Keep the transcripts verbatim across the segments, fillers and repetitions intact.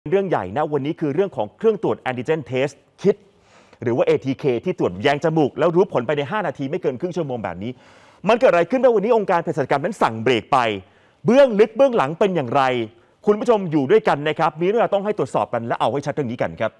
เรื่องใหญ่นะวันนี้คือเรื่องของเครื่องตรวจแอนติเจนเทสคิดหรือว่า เอ ที เค ที่ตรวจแยงจมูกแล้วรู้ผลไปในห้านาทีไม่เกินครึ่งชั่วโมงแบบนี้มันเกิดอะไรขึ้นบ้างวันนี้องค์การเภสัชกรรมนั้นสั่งเบรกไปเบื้องลึกเบื้องหลังเป็นอย่างไรคุณผู้ชมอยู่ด้วยกันนะครับมีเรื่องต้องให้ตรวจสอบกันและเอาให้ชัดเรื่องนี้กันครับ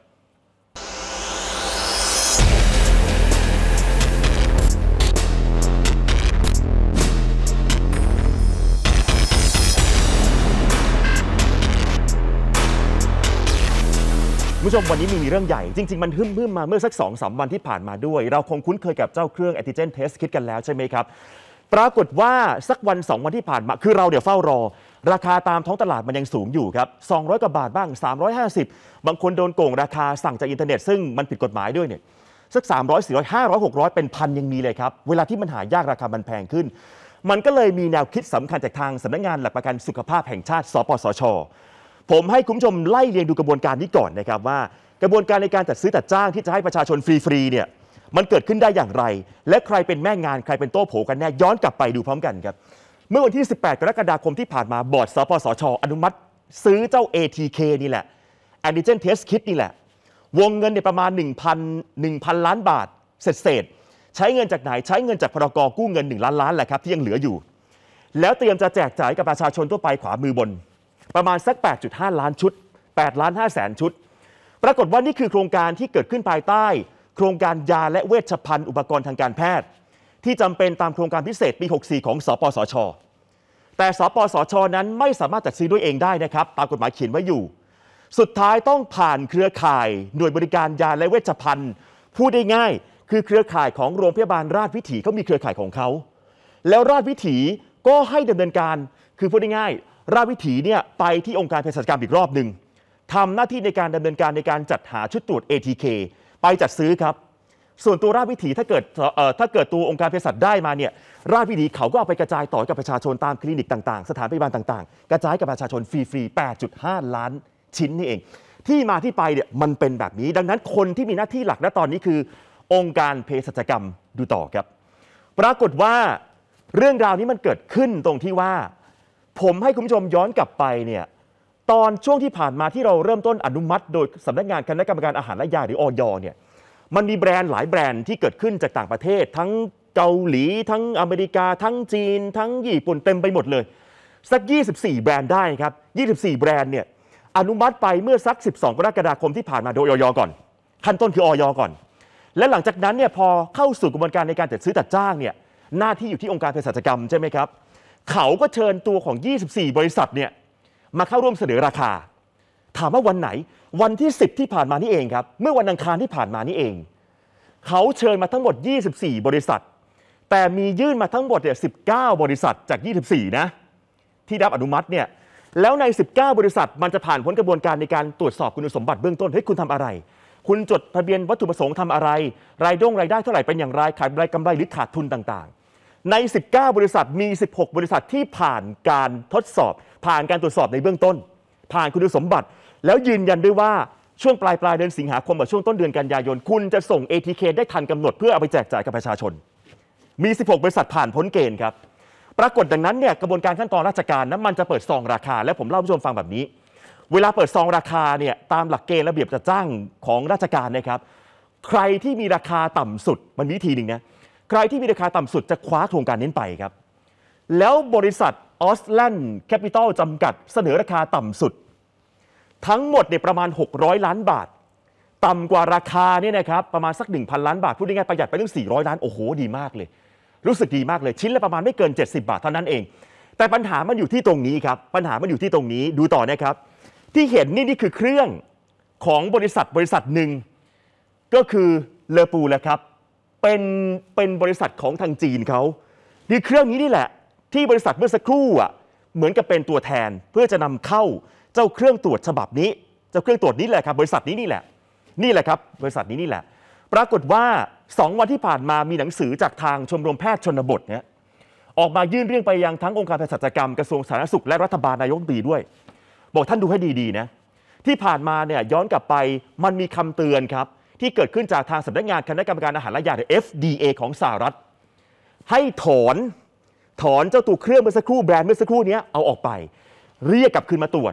ผู้ชมวันนี้มีเรื่องใหญ่จริงๆมันฮึ่มๆมาเมื่อสัก สองสาม วันที่ผ่านมาด้วยเราคงคุ้นเคยกับเจ้าเครื่อง Antigen Test Kit กันแล้วใช่ไหมครับปรากฏว่าสักวันสองวันที่ผ่านมาคือเราเดี๋ยวเฝ้ารอราคาตามท้องตลาดมันยังสูงอยู่ครับสองร้อยกว่าบาทบ้างสามร้อยห้าสิบบางคนโดนโกงราคาสั่งจากอินเทอร์เน็ตซึ่งมันผิดกฎหมายด้วยเนี่ยสักสามร้อย สี่ร้อย ห้าร้อย หกร้อยเป็นพันยังมีเลยครับเวลาที่มันหายากราคามันแพงขึ้นมันก็เลยมีแนวคิดสำคัญจากทางสำนักงานหลักประกันสุขภาพแห่งชาติสปสช.ผมให้คุณผู้ชมไล่เรียงดูกระบวนการนี้ก่อนนะครับว่ากระบวนการในการจัดซื้อจัดจ้างที่จะให้ประชาชนฟรีๆเนี่ยมันเกิดขึ้นได้อย่างไรและใครเป็นแม่งานใครเป็นโต้โผกันแน่ย้อนกลับไปดูพร้อมกันครับเมื่อวันที่สิบแปดกรกฎาคมที่ผ่านมาบอร์ดสปสช.อนุมัติซื้อเจ้า เอ ที เค นี่แหละ Antigen Test Kit นี่แหละวงเงินเนี่ยประมาณ หนึ่งพัน หนึ่งพัน ล้านบาทเศษๆใช้เงินจากไหนใช้เงินจากพรก.กู้เงินหนึ่งล้านล้านแหละครับที่ยังเหลืออยู่แล้วเตรียมจะแจกจ่ายกับประชาชนทั่วไปขวามือบนประมาณสัก แปดจุดห้า ล้านชุดแปดล้านห้าแสนชุดปรากฏว่านี่คือโครงการที่เกิดขึ้นภายใต้โครงการยาและเวชภัณฑ์อุปกรณ์ทางการแพทย์ที่จำเป็นตามโครงการพิเศษปีหกสิบสี่ของสปสช.แต่สปสช.นั้นไม่สามารถจัดซื้อด้วยเองได้นะครับตามกฎหมายเขียนไว้อยู่สุดท้ายต้องผ่านเครือข่ายหน่วยบริการยาและเวชภัณฑ์พูดได้ง่ายคือเครือข่ายของโรงพยาบาลราชวิถีเขามีเครือข่ายของเขาแล้วราชวิถีก็ให้ดำเนินการคือพูดได้ง่ายราชวิถีเนี่ยไปที่องค์การเภสัชกรรมอีกรอบหนึ่งทำหน้าที่ในการดำเนินการในการจัดหาชุดตรวจ เอ ที เค ไปจัดซื้อครับส่วนตัวราชวิถีถ้าเกิดถ้าเกิดตัวองค์การเภสัชได้มาเนี่ยราชวิถีเขาก็เอาไปกระจายต่อกับประชาชนตามคลินิกต่างๆสถานพยาบาลต่างๆกระจายกับประชาชนฟรีๆ แปดจุดห้า ล้านชิ้นนี่เองที่มาที่ไปเนี่ยมันเป็นแบบนี้ดังนั้นคนที่มีหน้าที่หลักณตอนนี้คือองค์การเภสัชกรรมดูต่อครับปรากฏว่าเรื่องราวนี้มันเกิดขึ้นตรงที่ว่าผมให้คุณผู้ชมย้อนกลับไปเนี่ยตอนช่วงที่ผ่านมาที่เราเริ่มต้นอนุมัติโดยสำนักงานคณะกรรมการอาหารและยาหรืออย.เนี่ยมันมีแบรนด์หลายแบรนด์ที่เกิดขึ้นจากต่างประเทศทั้งเกาหลีทั้งอเมริกาทั้งจีนทั้งญี่ปุ่นเต็มไปหมดเลยสักยี่สิบสี่แบรนด์ได้ครับยี่สิบสี่แบรนด์เนี่ยอนุมัติไปเมื่อสักสิบสองกรกฎาคมที่ผ่านมาโดยอย.ก่อนขั้นต้นคืออย.ก่อนและหลังจากนั้นเนี่ยพอเข้าสู่กระบวนการในการจัดซื้อจัดจ้างเนี่ยหน้าที่อยู่ที่องค์การเภสัชกรรมใช่ไหมครับเขาก็เชิญตัวของยี่สิบสี่บริษัทเนี่ยมาเข้าร่วมเสนอราคาถามว่าวันไหนวันที่สิบที่ผ่านมานี่เองครับเมื่อวันอังคารที่ผ่านมานี่เองเขาเชิญมาทั้งหมดยี่สิบสี่บริษัทแต่มียื่นมาทั้งหมดเนี่ยสิบเก้าบริษัทจากยี่สิบสี่นะที่ได้รับอนุมัติเนี่ยแล้วในสิบเก้าบริษัทมันจะผ่านพ้นกระบวนการในการตรวจสอบคุณสมบัติเบื้องต้นเฮ้ยคุณทำอะไรคุณจดทะเบียนวัตถุประสงค์ทำอะไรรายได้รายได้เท่าไหร่เป็นอย่างไรขายกำไรกำไรหรือขาดทุนต่างๆในสิบเก้าบริษัทมีสิบหกบริษัทที่ผ่านการทดสอบผ่านการตรวจสอบในเบื้องต้นผ่านคุณสมบัติแล้วยืนยันด้วยว่าช่วงปลายปลายเดือนสิงหาคมกับช่วงต้นเดือนกันยายนคุณจะส่ง เอ ที เค ได้ทันกำหนดเพื่อเอาไปแจกจ่ายกับประชาชนมีสิบหกบริษัทผ่านพ้นเกณฑ์ครับปรากฏดังนั้นเนี่ยกระบวนการขั้นตอนราชการนั้นมันจะเปิดซองราคาและผมเล่าให้ผู้ชมฟังแบบนี้เวลาเปิดซองราคาเนี่ยตามหลักเกณฑ์ระเบียบจัดจ้างของราชการนะครับใครที่มีราคาต่ำสุดมันมีวิธีหนึ่งนะใครที่มีราคาต่ำสุดจะคว้าโครงการนี้ไปครับแล้วบริษัทออสแลนด์แคปิตอลจำกัดเสนอราคาต่ำสุดทั้งหมดเนี่ยประมาณหกร้อยล้านบาทต่ำกว่าราคาเนี่ยนะครับประมาณสัก หนึ่งพัน ล้านบาทพูดง่ายๆประหยัดไปถึงสี่ร้อยล้านโอ้โหดีมากเลยรู้สึกดีมากเลยชิ้นละประมาณไม่เกินเจ็ดสิบบาทเท่านั้นเองแต่ปัญหามันอยู่ที่ตรงนี้ครับปัญหามันอยู่ที่ตรงนี้ดูต่อนะครับที่เห็นนี่นี่คือเครื่องของบริษัทบริษัทหนึ่งก็คือเลอปูแหละครับเป็นเป็นบริษัทของทางจีนเขานี่เครื่องนี้นี่แหละที่บริษัทเมื่อสักครู่อ่ะเหมือนกับเป็นตัวแทนเพื่อจะนำเข้าเจ้าเครื่องตรวจฉบับนี้เจ้าเครื่องตรวจนี้แหละครับบริษัทนี้นี่แหละนี่แหละครับบริษัทนี้นี่แหละปรากฏว่าสองวันที่ผ่านมามีหนังสือจากทางชมรมแพทย์ชนบทเนี่ยออกมายื่นเรื่องไปยังทั้งองค์การเภสัชกรรมกระทรวงสาธารณสุขและรัฐบาลนายกรัฐมนตรีด้วยบอกท่านดูให้ดีๆนะที่ผ่านมาเนี่ยย้อนกลับไปมันมีคำเตือนครับที่เกิดขึ้นจากทางสำนักงานคณะกรรมการอาหารและยาหรือ เอฟ ดี เอ ของสหรัฐให้ถอนถอนเจ้าตัวเครื่องเมื่อสักครู่แบรนด์เมื่อสักครู่นี้เอาออกไปเรียกกลับคืนมาตรวจ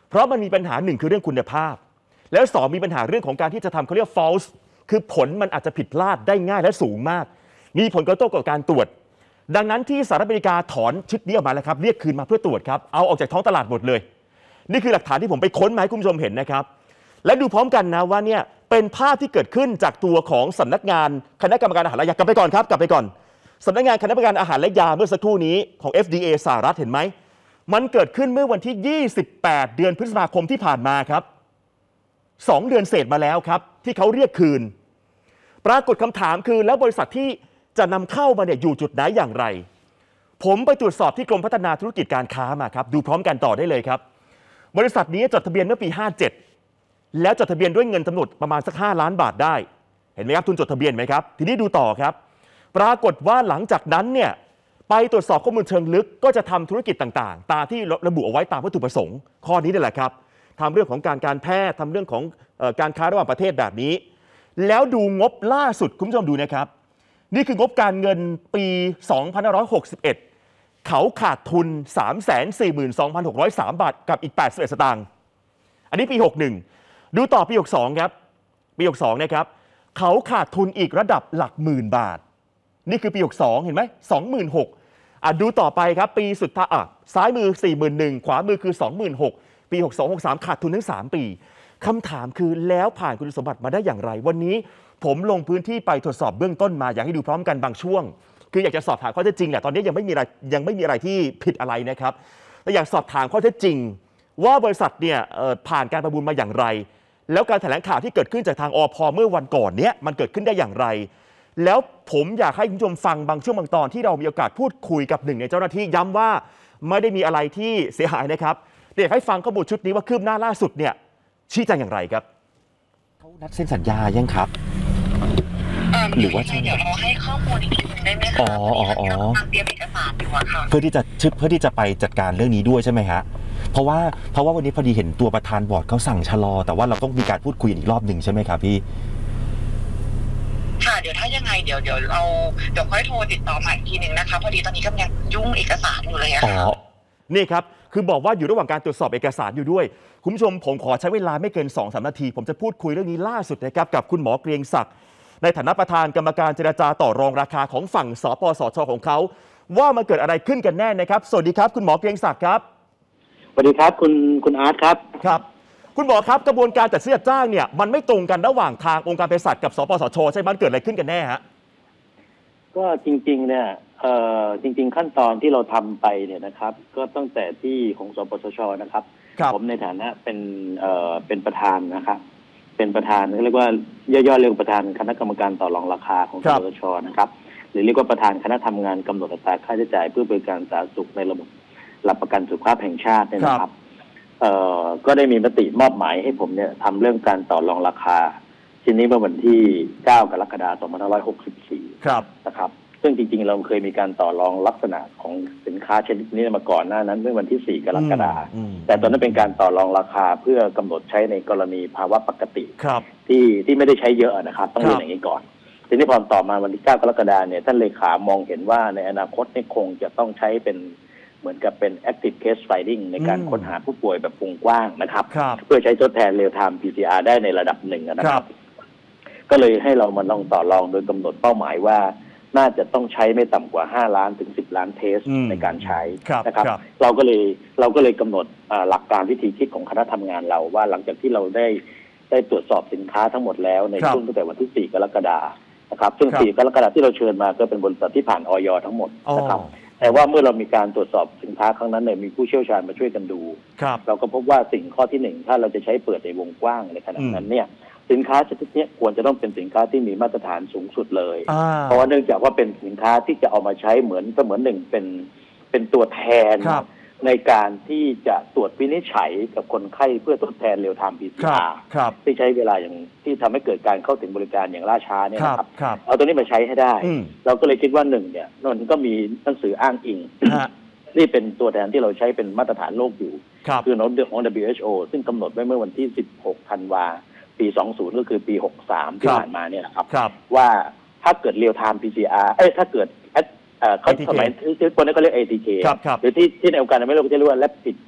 เพราะมันมีปัญหาหนึ่งคือเรื่องคุณภาพแล้วสองมีปัญหาเรื่องของการที่จะทำเขาเรียก false คือผลมันอาจจะผิดพลาดได้ง่ายและสูงมากมีผลกระทบกับการตรวจดังนั้นที่สหรัฐอเมริกาถอนชุดนี้ออกมาแล้วครับเรียกคืนมาเพื่อตรวจครับเอาออกจากท้องตลาดหมดเลยนี่คือหลักฐานที่ผมไปค้นมาให้คุณผู้ชมเห็นนะครับและดูพร้อมกันนะว่าเนี่ยเป็นภาพที่เกิดขึ้นจากตัวของสำนักงานคณะกรรมการอาหารและยากลับไปก่อนครับกลับไปก่อนสำนักงานคณะกรรมการอาหารและยาเมื่อสักครู่นี้ของ เอฟ ดี เอ สหรัฐเห็นไหมมันเกิดขึ้นเมื่อวันที่ยี่สิบแปดเดือนพฤษภาคมที่ผ่านมาครับสองเดือนเศษมาแล้วครับที่เขาเรียกคืนปรากฏคำถามคือแล้วบริษัทที่จะนำเข้ามาเนี่ยอยู่จุดไหนอย่างไรผมไปตรวจสอบที่กรมพัฒนาธุรกิจการค้ามาครับดูพร้อมกันต่อได้เลยครับบริษัทนี้จดทะเบียนเมื่อปีห้าเจ็ดแล้วจดทะเบียนด้วยเงินกำหนดประมาณสักห้าล้านบาทได้เห็นไหมครับทุนจดทะเบียนไหมครับทีนี้ดูต่อครับปรากฏว่าหลังจากนั้นเนี่ยไปตรวจสอบข้อมูลเชิงลึกก็จะทำธุรกิจต่างๆตามที่ระบุเอาไว้ตามวัตถุประสงค์ข้อนี้นี่แหละครับทำเรื่องของการการแพทย์ทำเรื่องของเอ่อการค้าระหว่างประเทศแบบนี้แล้วดูงบล่าสุดคุณผู้ชมดูนะครับนี่คืองบการเงินปี สองพันห้าร้อยหกสิบเอ็ด เขาขาดทุน สามแสนสี่หมื่นสองพันหกร้อยสาม บาทกับอีกแปดสิบเอ็ดสตางค์อันนี้ปีหกสิบเอ็ดดูต่อปีหกสิบสองครับปีหกสิบสองนะครับเขาขาดทุนอีกระดับหลักหมื่นบาทนี่คือปีหกสิบสองเห็นไหม สองหมื่นหกพัน อ่ะดูต่อไปครับปีสุดท้ายอ่ะซ้ายมือ สี่หมื่นหนึ่งพัน ขวามือคือ สองหมื่นหกพัน ปีหกสิบสอง หกสิบสามขาดทุนทั้งสามปีคำถามคือแล้วผ่านคุณสมบัติมาได้อย่างไรวันนี้ผมลงพื้นที่ไปตรวจสอบเบื้องต้นมาอยากให้ดูพร้อมกันบางช่วงคืออยากจะสอบถามข้อเท็จจริงแหละตอนนี้ยังไม่มีอะไรยังไม่มีอะไรที่ผิดอะไรนะครับแต่อยากสอบถามข้อเท็จจริงว่าบริษัทเนี่ยผ่านการประมูลมาอย่างไรแล้วการแถลงข่าวที่เกิดขึ้นจากทางอพเมื่อวันก่อนเนี้ยมันเกิดขึ้นได้อย่างไรแล้วผมอยากให้คุณผู้ชมฟังบางช่วงบางตอนที่เรามีโอกาสพูดคุยกับหนึ่งในเจ้าหน้าที่ย้ำว่าไม่ได้มีอะไรที่เสียหายนะครับเดี๋ยวให้ฟังข้อมูลชุดนี้ว่าคืบหน้าล่าสุดเนี่ยชี้แจงอย่างไรครับเขานัดเซ็นสัญญายังครับหรือว่าใช่เดี๋ยวเราให้ข้อมูลอีกทีนึงได้ไหมคะอ๋ออ๋ออ๋อเตรียมเอกสารอยู่อะค่ะเพื่อที่จะเพื่อที่จะไปจัดการเรื่องนี้ด้วยใช่ไหมฮะเพราะว่าเพราะว่าวันนี้พอดีเห็นตัวประธานบอร์ดเขาสั่งชะลอแต่ว่าเราต้องมีการพูดคุยอีกรอบหนึ่งใช่ไหมครับพี่ค่ะเดี๋ยวถ้ายังไงเดี๋ยวเดี๋ยวเราเดี๋ยวค่อยโทรติดต่อใหม่อีกทีนึงนะคะพอดีตอนนี้กำลังยุ่งเอกสารอยู่เลยอะค่ะนี่ครับคือบอกว่าอยู่ระหว่างการตรวจสอบเอกสารอยู่ด้วยคุณผู้ชมผมขอใช้เวลาไม่เกิน สองถึงสาม นาทีผมจะพูดคุยเรื่องนี้ล่าสุดนะครับกับคุณหมอเกรียงศักดิ์ในฐานะประธานกรรมการเจรจาต่อรองราคาของฝั่งสปสช.ของเขาว่ามันเกิดอะไรขึ้นกันแน่นะครับสวัสดีครับคุณหมอเกรียงศักดิ์ครับสวัสดีครับคุณคุณอาร์ตครับครับคุณหมอครับกระบวนการจัดซื้อจัดจ้างเนี่ยมันไม่ตรงกันระหว่างทางองค์การเภสัชกับสปสช.ใช่ไหมมันเกิดอะไรขึ้นกันแน่ฮะก็จริงๆเนี่ยเอ่อจริงๆขั้นตอนที่เราทำไปเนี่ยนะครับก็ตั้งแต่ที่ของสปสช.นะครับผมในฐานะเป็นเอ่อเป็นประธานนะครับเป็นประธานเรียกว่าย่อๆเรียกประธานคณะกรรมการต่อรองราคาของสปสช.นะครับหรือเรียกว่าประธานคณะทำงานกำหนดอัตราค่าใช้จ่ายเพื่อบริการสาธารณสุขในระบบหลักประกันสุขภาพแห่งชาติเนี่ยนะครับเอ่อก็ได้มีมติมอบหมายให้ผมเนี่ยทำเรื่องการต่อรองราคาชิ้นนี้เมื่อวันที่เก้ากรกฎาคมสองพันห้าร้อยหกสิบสี่นะครับซึ่งจริงๆเราเคยมีการต่อรองลักษณะของสินค้าชนิดนี้มาก่อนหน้านั้นเมื่อวันที่สี่กรกฎาคมแต่ตอนนั้นเป็นการต่อรองราคาเพื่อกำหนดใช้ในกรณีภาวะปกติที่ที่ไม่ได้ใช้เยอะนะครับต้องเรียนอย่างนี้ก่อนทีนี้พอต่อมาวันที่เก้ากรกฎาคมเนี่ยท่านเลขามองเห็นว่าในอนาคตนี่คงจะต้องใช้เป็นเหมือนกับเป็น active case finding ในการค้นหาผู้ป่วยแบบวงกว้างนะครับเพื่อใช้ทดแทน real time พี ซี อาร์ ได้ในระดับหนึ่งนะครับก็เลยให้เรามาลองต่อรองโดยกำหนดเป้าหมายว่าน่าจะต้องใช้ไม่ต่ำกว่าห้าล้านถึงสิบล้านเทสในการใช้นะครับเราก็เลยเราก็เลยกำหนดหลักการวิธีคิดของคณะทำงานเราว่าหลังจากที่เราได้ได้ตรวจสอบสินค้าทั้งหมดแล้วในช่วงตั้งแต่วันที่สี่กรกฎาคมนะครับซึ่งสี่กรกฎาคมที่เราเชิญมาก็เป็นบริษัทที่ผ่านอย.ทั้งหมดนะครับแต่ว่าเมื่อเรามีการตรวจสอบสินค้าครั้งนั้นเนี่ยมีผู้เชี่ยวชาญมาช่วยกันดูเราก็พบว่าสิ่งข้อที่หนึ่งถ้าเราจะใช้เปิดในวงกว้างในขณะนั้นเนี่ยสินค้าชนิดนี้ควรจะต้องเป็นสินค้าที่มีมาตรฐานสูงสุดเลยเพราะว่าเนื่องจากว่าเป็นสินค้าที่จะเอามาใช้เหมือนเสมือนหนึ่งเป็นเป็นตัวแทนในการที่จะตรวจวินิจฉัยกับคนไข้เพื่อทดแทนเรียลไทม์ พี ซี อาร์ ที่ใช้เวลาอย่างที่ทำให้เกิดการเข้าถึงบริการอย่างล่าช้าเนี่ยนะครับเอาตัวนี้มาใช้ให้ได้เราก็เลยคิดว่าหนึ่งเนี่ยมันก็มีหนังสืออ้างอิงนี่เป็นตัวแทนที่เราใช้เป็นมาตรฐานโลกอยู่คือของ ดับเบิลยู เอช โอ ซึ่งกำหนดไว้เมื่อวันที่สิบหกธันวาคมปีสองสิบก็คือปีหกสิบสามที่ผ่านมาเนี่ยนะครับว่าถ้าเกิด real time พี ซี อาร์ เอ้ยถ้าเกิดเขาสมัยที่คนนี้ก็เรียก เอ ที เค หรือที่ที่ในองค์การอนามัยโลกจะเรียกว่า rapid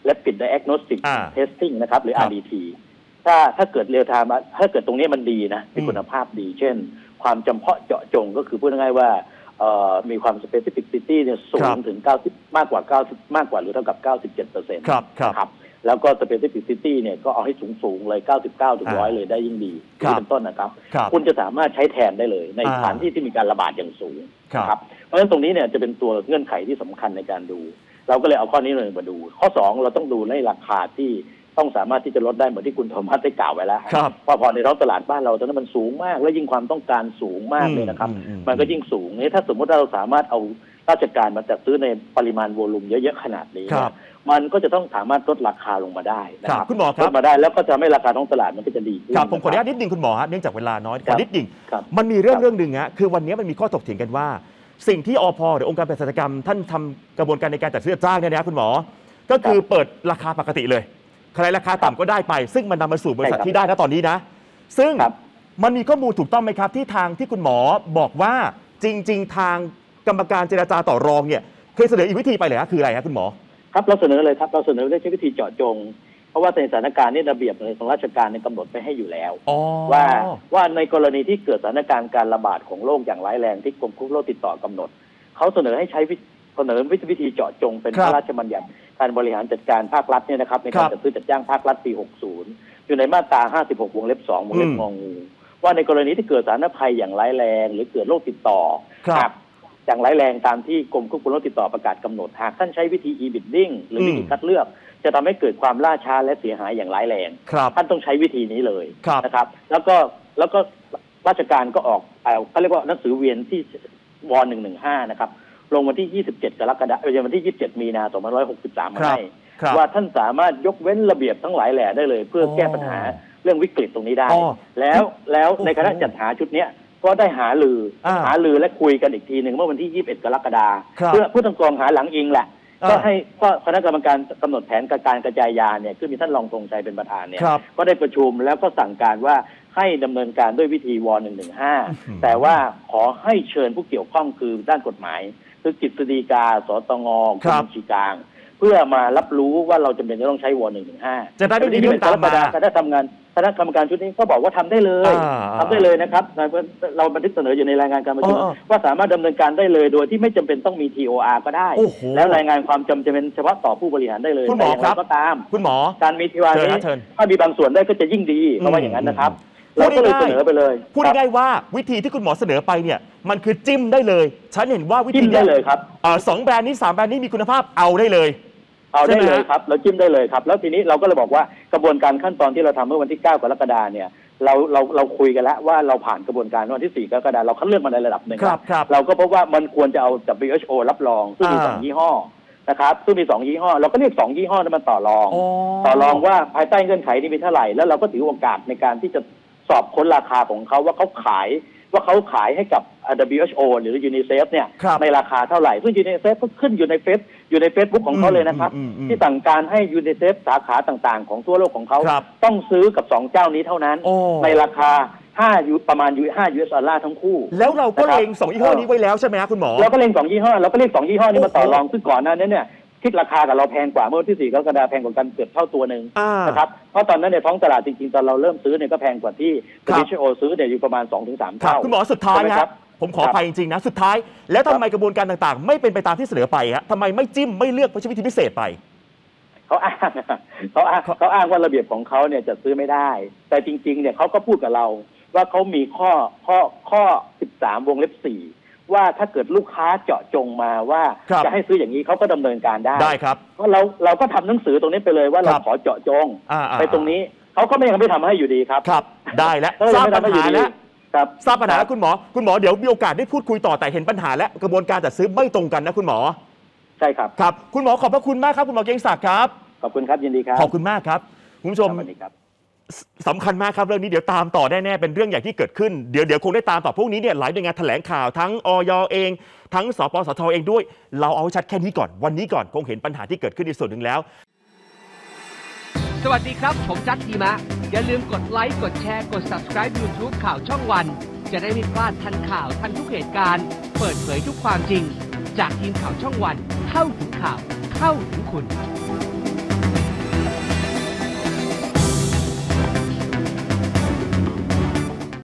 Rapid Diagnostic อ่า Testing นะครับหรือครัอาบร์ ดี ที ถ้าถ้าเกิดเรียลไทม์ถ้าเกิดตรงนี้มันดีนะมีอืมคุณภาพดี เช่น ความจำเพาะเจาะจงก็คือพูดง่ายๆว่าเอ่อมีความ specificity เนี่ยสูงถึงเก้าสิบมากกว่าเก้าสิบมากกว่าหรือเท่ากับ เก้าสิบเจ็ดเปอร์เซ็นต์ครับครับนะครับแล้วก็ specificity เนี่ยก็เอาให้สูงๆเลยเก้าสิบเก้าถึงหนึ่งร้อยเลยได้ยิ่งดีครับเป็นต้นนะครับครับคุณจะสามารถใช้แทนได้เลยในอ่าสถานที่ที่มีการระบาดอย่างสูงครับนะครับเพราะฉะนั้นตรงนี้เนี่ยจะเป็นตัวเงื่อนไขที่สำคัญในการดู เราก็เลยเอาข้อนี้เลยมาดู ข้อสองเราต้องดูในราคาที่ต้องสามารถที่จะลดได้เหมือนที่คุณโทมัสได้กล่าวไว้แล้วครับเพราะพอในท้องตลาดบ้านเราตอนนั้นมันสูงมากและยิ่งความต้องการสูงมากเลยนะครับอืมอืมมันก็ยิ่งสูงนี่ถ้าสมมติเราสามารถเอาราชการมาจัดซื้อในปริมาณโวลูมเยอะๆขนาดนี้ครับมันก็จะต้องสามารถลดราคาลงมาได้นะคครัรับบ คุณหมอคลรัดบมาได้แล้วก็จะไม่ราคาท้องตลาดมันก็จะดีขึ้นครับผมขออนุญาตนะนิดนึงคุณหมอฮะเนื่องจากเวลาน้อยคขรัอบ นิดนึงครับมันมีเรื่องครับเรื่องหนึ่งฮะคือวันนี้มันมีข้อถกเถียงกันว่า สิ่งที่อพหรือองค์การเภสัชกรรมท่านทำกระบวนการในการจัดซื้อจัดจ้างเนี่ยนะคุณหมอ ก็คือเปิดราคาปกติเลยใครราคาต่ำก็ได้ไป ซึ่งมันนำมาสู่บริษัทใช่ครับที่ได้นะตอนนี้นะ ซึ่งครับมันมีข้อมูลถูกต้องไหมครับที่ทางที่คุณหมอบอกว่าจริง ๆ ทางกรรมการเจรจาต่อรองเนี่ยเคยเสนออีกวิธีไปเลยฮะคืออะไรฮะคุณหมอครับเราเสนอเลยครับเราเสนอได้ใช้วิธีเจาะจง เพราะว่าในสถานการณ์นี้ระเบียบของราชการในกำหนดไปให้อยู่แล้วอ๋อว่าว่าในกรณีที่เกิดสถานการณ์การระบาดของโรคอย่างร้ายแรงที่กรมควบคุมโรคติดต่อกำหนดเขาเสนอให้ใช้วิเสนอวิธีเจาะจงเป็นครัพบระราชบัญญัติการบริหารจัดการภาครัฐเนี่ยนะครับในครัการบจัดซื้อจัดจ้างภาครัฐปี หกสิบ อยู่ในมาตรา ห้าสิบหก วงเล็บ สอง วงเล็บอืมงองูว่าในกรณีที่เกิดสาธารณภัยอย่างร้ายแรง หรือเกิดโรคติดต่อครับหากอย่างร้ายแรงตามที่กรมควบคุมโรคติดต่อประกาศกำหนดหากท่านใช้วิธี e-bidding หรือวิธีอืมคัดเลือก จะทำให้เกิดความล่าช้าและเสียหายอย่างร้ายแรงครับท่านต้องใช้วิธีนี้เลยครับนะครับ แล้วก็แล้วก็ราชการก็ออกเอ่อเขาเรียกว่าหนังสือเวียนที่วหนึ่งหนึ่งห้านะครับลงวันที่ยี่สิบเจ็ดกรกฎาคมวันที่ยี่สิบเจ็ดมีนาคมสองพันห้าร้อยหกสิบสามมาครับให้ครับว่าท่านสามารถยกเว้นระเบียบทั้งหลายแหล่ได้เลย เพื่อแก้ปัญหาเรื่องวิกฤตตรงนี้ได้อ๋อแล้วแล้วโอ้โหในคณะจัดหาชุดเนี้ยก็ได้หาลืออ่าหาลือและคุยกันอีกทีหนึ่งเมื่อวันที่ยี่สิบเอ็ดกรกฎาคครับมเพื่อผู้ทำกองหาหลังอิงแหละอ่าก็ให้ก็คณะกรรมการกำหนดแผนการกระจายยาเนี่ยคือมีท่านรองธงชัยเป็นประธานเนี่ยครับก็ได้ประชุมแล้วก็สั่งการว่าให้ดำเนินการด้วยวิธีวหนึ่งหนึ่งห้าอื้อหือแต่ว่าขอให้เชิญผู้เกี่ยวข้องคือด้านกฎหมายคือกฤษฎีกาสตงกครัรบมบัญชีกลาง เพื่อมารับรู้ว่าเราจำเป็นจะต้องใช้วหนึ่งหนึ่งห้าจะได้ไม่มีเรื่องตามมาคณะทำงานคณะกรรมการชุดนี้ก็บอกว่าทำได้เลยอ่าทำได้เลยนะครับเราบันทึกเสนออยู่ในรายงานการประชุมเออว่าสามารถดำเนินการได้เลยโดยที่ไม่จำเป็นต้องมี ที โอ อาร์ ก็ได้โอ้โหแล้วรายงานความจำเป็นเฉพาะต่อผู้บริหารได้เลยคุณหมอแต่ย่างครัไรบก็ตามคุณหมอการมี ที โอ อาร์เชิญนี้ฮะเชิญถ้ามีบางส่วนได้ก็จะยิ่งดีเพราะว่าอย่างนั้นนะครับอืมเราก็เลยพูดง่ายๆเสนอไปเลยพูดครับง่ายๆว่าวิธีที่คุณหมอเสนอไปเนี่ยมันคือจิ้มได้เลย ฉันเห็นว่าวิธีจิ้มได้เลยครับเอ่อสองแบรนด์นี้สามแบรนด์นี้มีคุณภาพเอาได้เลยเอาได้ใช่ไหมเลยฮะครับเราจิ้มได้เลยครับแล้วทีนี้เราก็เลยบอกว่ากระบวนการขั้นตอนที่เราทำเมื่อวันที่เก้ากรกฎาคมเนี่ยเราเราเราคุยกันแล้วว่าเราผ่านกระบวนการวันที่สี่กรกฎาคมเราคัดเลือกมาในระดับหนึ่งครับครับเราก็พบว่ามันควรจะเอา ดับเบิลยู เอช โอ รับรองซึ่งมีอ่าสองยี่ห้อนะครับซึ่งมีสองยี่ห้อเราก็เรียกสองยี่ห้อนั้นมาต่อรองอ๋อต่อรองว่าภายใต้เงื่อนไขนี้มีเท่าไหร่แล้วเราก็ถือโอกาสในการที่จะสอบค้นราคาของเขาว่าเขาขายว่าเขาขายให้กับ ดับเบิลยู เอช โอ หรือ ยูนิเซฟ เนี่ยครับในราคาเท่าไหร่ซึ่ง ยูนิเซฟ ก็ขึ้นอยู่ในเฟซอยู่ในเฟซบุ๊กของเขาเลยนะครับอืมอืมอืมที่สั่งการให้ ยูนิเซฟ สาขาต่างๆ ของทั่วโลกของเขาครับต้องซื้อกับสองเจ้านี้เท่านั้นโอ้ในราคาห้ายูประมาณห้า ยู เอส ดอลลาร์ทั้งคู่แล้วเราก็นะครับเล็งสองยี่ห้อนี้ไว้แล้วใช่ไหมฮะคุณหมอเราก็เล่นสองยี่ห้อเราก็เรียกสองยี่ห้อนี้มาต่อโอ้โหรองซึ่งก่อนหน้านี้เนี่ยคิดราคากับเราแพงกว่าเมื่อวันที่สี่กรกฎาคมแพงกว่ากันเกือบเท่าตัวหนึ่งอ่านนะครับเพราะตอนนั้นในยท้องตลาดจริงๆตอนเราเริ่มซื้อเนี่ยก็แพงกว่าที่ครัดับบเบิลยู เอช โอ ซื้อเนี่ยอยู่ประมาณ สองถึงสามครับเท่าคุณหมอสุดท้ายใช่ไหมคครัรับบ ผมขอครับอภัยจริงๆนะสุดท้าย แล้วทำไมกระบวนการต่างๆ ไม่เป็นไปตามที่เสนอไปฮะทำไมไม่จิ้มไม่เลือกใช้วิธีพิเศษไปเขาอ้างเขาอ้างเขาอ้างว่าระเบียบของเขาเนี่ยจะซื้อไม่ได้ แต่จริงๆเนี่ยเขาก็พูดกับเราว่าเขามีข้อข้อข้อสิบสามวงเล็บสี่ว่าถ้าเกิดลูกค้าเจาะจงมาว่าครับจะให้ซื้ออย่างนี้เขาก็ดำเนินการได้ได้ครับเพราะเราเราก็ทำหนังสือตรงนี้ไปเลยว่าเราครับขอเจาะจงอ่าๆไปตรงนี้เขาก็ไม่ยังไม่ทำให้อยู่ดีครับครับได้แล้วเออทราบไม่ปัญทำให้อยู่หาดีแล้วครับทราบปัญหาแล้วคุณหมอคุณหมอเดี๋ยวมีโอกาสได้พูดคุยต่อแต่เห็นปัญหาและกระบวนการจัดซื้อไม่ตรงกันนะคุณหมอใช่ครับครับคุณหมอขอบพระคุณมากครับคุณหมอเกรียงศักดิ์ครับขอบคุณครับยินดีครับขอบคุณมากครับคุณผู้ชมสวัสดีครับสำคัญมากครับเรื่องนี้เดี๋ยวตามต่อแน่ๆเป็นเรื่องใหญ่ที่เกิดขึ้นเดี๋ยวเดี๋ยวคงได้ตามต่อพวกนี้เนี่ยหลายหน่วยงานแถลงข่าวทั้งอย เอง ทั้งสปสชเองด้วย เราเอาให้ชัดแค่นี้ก่อนวันนี้ก่อนคงเห็นปัญหาที่เกิดขึ้นในส่วนหนึ่งแล้วสวัสดีครับผมจัดทีมะอย่าลืมกดไลค์กดแชร์กด Subscribe YouTube ข่าวช่องวัน จะได้ไม่พลาดทันข่าวทันทุกเหตุการณ์ เปิดเผยทุกความจริง จากทีมข่าวช่องวันเข้าถึงข่าวเข้าถึงคุณ